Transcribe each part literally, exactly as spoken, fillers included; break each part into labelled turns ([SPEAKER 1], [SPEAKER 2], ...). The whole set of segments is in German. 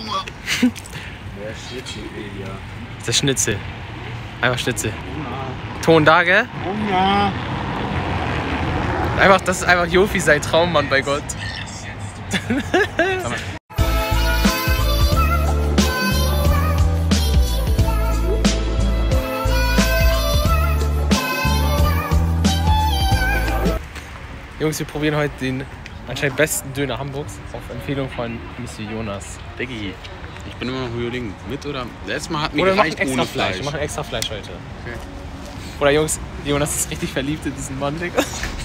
[SPEAKER 1] Der Schnitzel, ja.
[SPEAKER 2] Das Schnitzel. Einfach Schnitzel. Ton da, gell?
[SPEAKER 1] Ja.
[SPEAKER 2] Einfach, das ist einfach Jofi sein Traummann bei Gott. Jungs, wir probieren heute den anscheinend besten Döner Hamburgs auf Empfehlung von Mister Jonas.
[SPEAKER 1] Diggi, ich bin immer noch überlegen, mit oder... Letztes Mal hatten wir
[SPEAKER 2] Oder wir machen
[SPEAKER 1] gereicht
[SPEAKER 2] extra
[SPEAKER 1] ohne
[SPEAKER 2] Fleisch.
[SPEAKER 1] Fleisch.
[SPEAKER 2] Wir machen extra Fleisch heute.
[SPEAKER 1] Okay.
[SPEAKER 2] Oder Jungs, Jonas ist richtig verliebt in diesen Mann, Digga.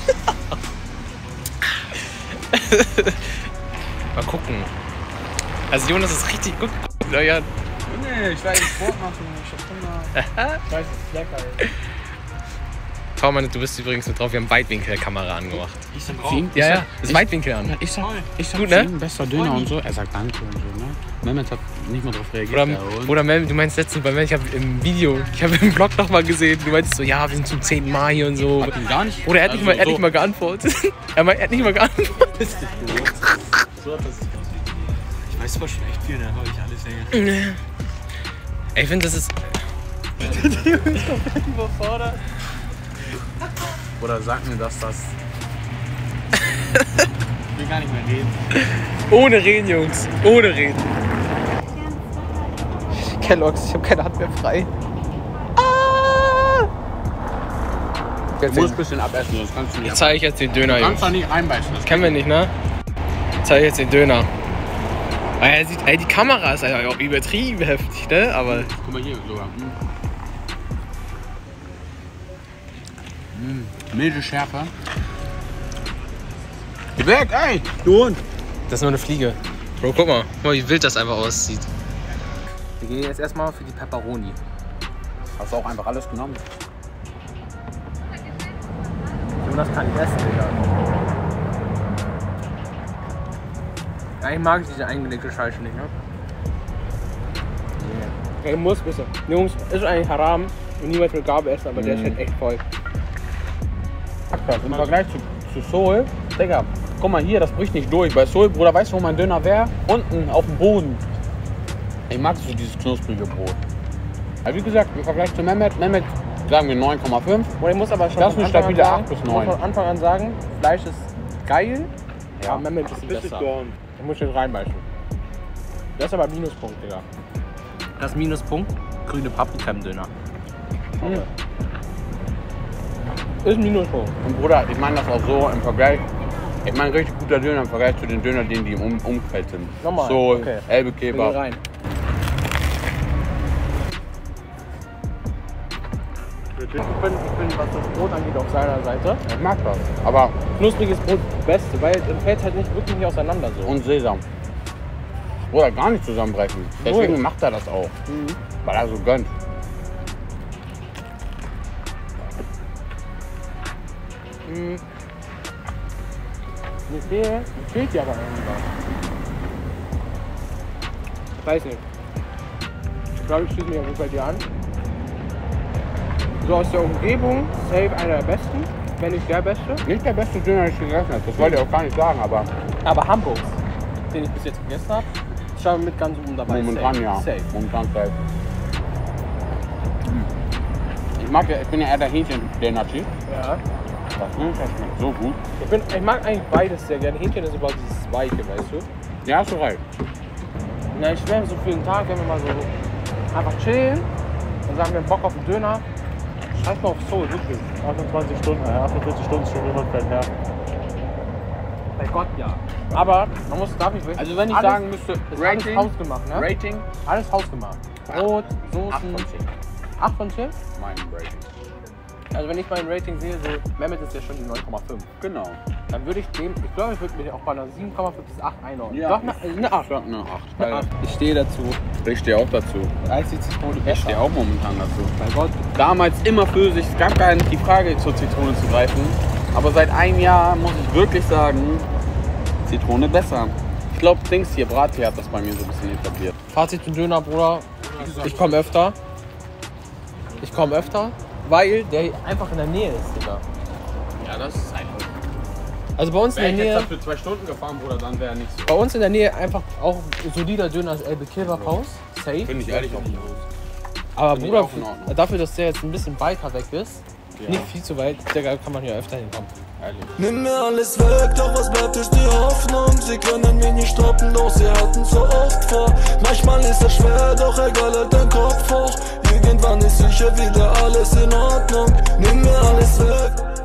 [SPEAKER 2] Mal gucken. Also Jonas ist richtig gut. Ja,
[SPEAKER 1] Nee, ich will Sport machen, ich hab Hunger.
[SPEAKER 3] Ich weiß, es ist lecker, ey.
[SPEAKER 2] Schau mal, du bist übrigens mit drauf, wir haben Weitwinkelkamera angemacht.
[SPEAKER 3] Ich sag
[SPEAKER 1] Film?
[SPEAKER 2] Ja,
[SPEAKER 1] Ich
[SPEAKER 2] ja,
[SPEAKER 1] sag-
[SPEAKER 2] das
[SPEAKER 1] ich-
[SPEAKER 2] Weitwinkel an.
[SPEAKER 1] Ich sag, ich sag
[SPEAKER 2] Gut, ne?
[SPEAKER 1] Film, bester Döner und so. Er sagt Danke und so, ne? Mehmet hat nicht mal drauf reagiert.
[SPEAKER 2] Oder,
[SPEAKER 1] ja, und?
[SPEAKER 2] oder Mel, du meinst letztens bei Mel, ich habe im Video, ich habe im Vlog noch mal gesehen, du meinst so, ja, wir sind zum zehnten Mal hier und so.
[SPEAKER 1] Hat ihn gar nicht.
[SPEAKER 2] Oder er hat nicht,
[SPEAKER 1] also
[SPEAKER 2] mal, er hat
[SPEAKER 1] so-
[SPEAKER 2] nicht mal geantwortet. er, meint, er hat nicht mal geantwortet.
[SPEAKER 3] So hat das. Ich weiß zwar schon echt viel, da habe ich alles länger.
[SPEAKER 2] Ey, ich finde, das ist...
[SPEAKER 3] Überfordert.
[SPEAKER 1] Oder sag mir, dass das.
[SPEAKER 3] Ich will gar nicht mehr reden.
[SPEAKER 2] Ohne reden, Jungs. Ohne reden. Kellogg's, ich habe keine Hand mehr frei. Ah!
[SPEAKER 1] Du musst ein bisschen abessen, das kannst du nicht.
[SPEAKER 2] Ich zeige euch jetzt den Döner,
[SPEAKER 1] Du kannst
[SPEAKER 2] Jungs.
[SPEAKER 1] doch nicht reinbeißen. Das
[SPEAKER 2] Kennen wir nicht, ne? Ich zeige euch jetzt den Döner. Ah, er sieht, ey, die Kamera ist einfach auch übertrieben heftig, ne? Aber
[SPEAKER 1] Guck mal hier sogar. Mm. Mm. Milde Schärfe. Geh weg, ey! Du Hund!
[SPEAKER 2] das ist nur eine Fliege. Bro, guck mal. Guck mal, wie wild das einfach aussieht. Wir gehen jetzt erstmal für die Pepperoni.
[SPEAKER 1] Hast du auch einfach alles genommen?
[SPEAKER 2] Jonas kann nicht essen, Digga. Eigentlich mag ich diese eingelegte Scheiße nicht, ne? Nee. Ich muss wissen. Jungs, ist eigentlich Haram und niemand mit Gabel essen, aber der ist halt echt voll.
[SPEAKER 1] Im Vergleich zu, zu Soul, Digga, guck mal hier, das bricht nicht durch. Bei Soul, Bruder, weißt du, wo mein Döner wäre? Unten auf dem Boden. Ich mag so dieses knusprige Brot. Aber wie gesagt, im Vergleich zu Mehmet, Mehmet sagen wir neun Komma fünf.
[SPEAKER 2] Und ich muss aber schon
[SPEAKER 1] Das
[SPEAKER 2] von
[SPEAKER 1] ist eine
[SPEAKER 2] Anfang
[SPEAKER 1] stabile
[SPEAKER 2] an sagen,
[SPEAKER 1] acht bis
[SPEAKER 2] ich muss
[SPEAKER 1] neun.
[SPEAKER 2] von Anfang an sagen, Fleisch ist geil,
[SPEAKER 1] Ja.
[SPEAKER 2] aber Mehmet ist ein bisschen besser. Ich muss jetzt reinbeißen. Das ist aber Minuspunkt, Digga. Das ist Minuspunkt, grüne Paprika im Döner. Mhm. Ist ein Minuspunkt.
[SPEAKER 1] Und Bruder, ich meine das auch so im Vergleich. Ich meine richtig guter Döner im Vergleich zu den Dönern, die im um Umfeld sind.
[SPEAKER 2] Nochmal,
[SPEAKER 1] Soul,
[SPEAKER 2] okay.
[SPEAKER 1] Elbe
[SPEAKER 2] Ich will
[SPEAKER 1] Kebab.
[SPEAKER 2] rein. Ich bin, ich bin, was das Brot angeht, auf seiner Seite.
[SPEAKER 1] Ich mag das. Aber
[SPEAKER 2] Knuspriges Brot, das Beste, weil es fällt halt nicht wirklich nicht auseinander so.
[SPEAKER 1] und Sesam. Oder gar nicht zusammenbrechen. Deswegen
[SPEAKER 2] Null.
[SPEAKER 1] macht er das auch.
[SPEAKER 2] Mhm.
[SPEAKER 1] Weil er so gönnt.
[SPEAKER 2] Mhm. Mir fehlt, mir fehlt hier aber irgendwas. Ich weiß nicht. Ich glaube, ich schließe mich auf jeden Fall dir an. So aus der Umgebung, safe einer der besten, wenn nicht der beste.
[SPEAKER 1] Nicht der beste Döner, den ich gegessen habe. Das wollte ich auch gar nicht sagen, aber
[SPEAKER 2] Aber Hamburgs, den ich bis jetzt gegessen habe, schauen wir mit ganz oben dabei.
[SPEAKER 1] momentan
[SPEAKER 2] safe.
[SPEAKER 1] ja.
[SPEAKER 2] Safe.
[SPEAKER 1] Momentan safe. Ich mag ja, ich bin ja eher der Hähnchen, der Nachi.
[SPEAKER 2] Ja.
[SPEAKER 1] Das Hähnchen schmeckt so gut.
[SPEAKER 2] Ich, bin, ich mag eigentlich beides sehr gerne. Hähnchen ist überhaupt dieses Weiche, weißt du?
[SPEAKER 1] Ja, hast du recht.
[SPEAKER 2] Na, ich wäre so für den Tag, wenn wir mal so einfach chillen und sagen, wir haben Bock auf einen Döner. Scheiß mal auf Soul, wirklich.
[SPEAKER 3] achtundzwanzig Stunden, ja, achtundvierzig Stunden ist schon jemand her.
[SPEAKER 2] Bei Gott, ja. Aber man muss, darf ich wissen,
[SPEAKER 1] Also wenn ich
[SPEAKER 2] alles,
[SPEAKER 1] sagen müsste,
[SPEAKER 2] ist
[SPEAKER 1] Rating,
[SPEAKER 2] alles hausgemacht, ne?
[SPEAKER 1] Rating,
[SPEAKER 2] Alles hausgemacht. Brot,
[SPEAKER 1] acht
[SPEAKER 2] Soßen.
[SPEAKER 1] von zehn.
[SPEAKER 2] acht von zehn?
[SPEAKER 1] Mein Rating.
[SPEAKER 2] Also wenn ich mein Rating sehe, so Mehmet ist ja schon die neun Komma fünf.
[SPEAKER 1] Genau.
[SPEAKER 2] Dann würde ich dem, ich glaube, ich würde mir auch bei einer sieben Komma fünf bis acht einordnen.
[SPEAKER 1] Ja.
[SPEAKER 2] Doch, eine, eine acht.
[SPEAKER 1] Ich sag eine acht.
[SPEAKER 2] Eine acht. Ich stehe dazu.
[SPEAKER 1] Ich stehe auch dazu.
[SPEAKER 2] Als die Zitrone
[SPEAKER 1] Ich
[SPEAKER 2] besser.
[SPEAKER 1] stehe auch momentan dazu.
[SPEAKER 2] Bei Gott.
[SPEAKER 1] Damals immer Pfirsich, es gab gar nicht die Frage, zur Zitrone zu greifen. Aber seit einem Jahr muss ich wirklich sagen, Zitrone besser. Ich glaube, Dings hier, Brattee hat das bei mir so ein bisschen etabliert.
[SPEAKER 2] Fazit zum Döner, Bruder. Ich komme öfter. Ich komme öfter, weil der einfach in der Nähe ist, Digga.
[SPEAKER 1] Ja, das ist einfach.
[SPEAKER 2] Also bei uns
[SPEAKER 1] Wäre
[SPEAKER 2] in
[SPEAKER 1] ich
[SPEAKER 2] der
[SPEAKER 1] jetzt
[SPEAKER 2] Nähe,
[SPEAKER 1] dafür zwei Stunden gefahren, Bruder, dann wäre nichts.
[SPEAKER 2] bei uns in der Nähe einfach auch solider Döner als Elbe Kebabhaus. Safe.
[SPEAKER 1] Finde ich ehrlich auch nicht aus.
[SPEAKER 2] Aber
[SPEAKER 1] Finde ich
[SPEAKER 2] Bruder,
[SPEAKER 1] auch in Ordnung.
[SPEAKER 2] dafür, dass der jetzt ein bisschen weiter weg ist,
[SPEAKER 1] Ja.
[SPEAKER 2] nicht viel zu weit, Digga, kann man hier öfter hinkommen.
[SPEAKER 1] Ehrlich.
[SPEAKER 4] Nimm mir alles weg, doch was bleibt ist die Hoffnung. Sie können mich nicht stoppen, doch sie hatten so oft vor. Manchmal ist es schwer, doch egal, halt dein Kopf hoch. Irgendwann ist sicher wieder alles in Ordnung. Nimm mir alles weg.